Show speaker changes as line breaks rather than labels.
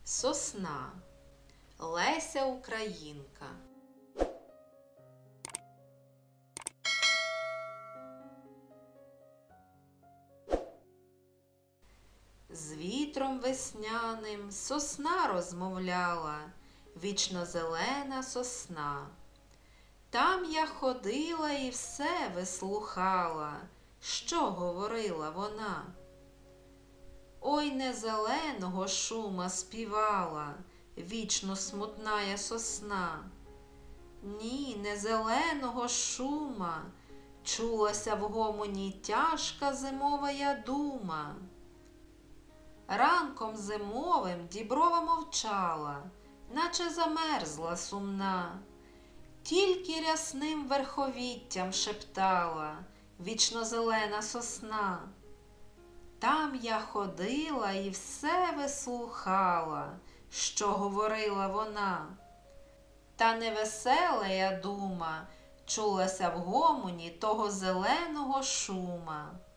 Сосна. Леся Українка. З вітром весняним сосна розмовляла, вічно зелена сосна. Там я ходила і все вислухала, що говорила вона. Ой, не зеленого шума співала, вічно смутная сосна. Ні, не зеленого шума, чулася в гомоні тяжка зимовая дума. Ранком зимовим діброва мовчала, наче замерзла сумна. Тільки рясним верховіттям шептала вічно зелена сосна. Там я ходила і все вислухала, що говорила вона. Та невеселая дума чулася в гомоні того зеленого шума.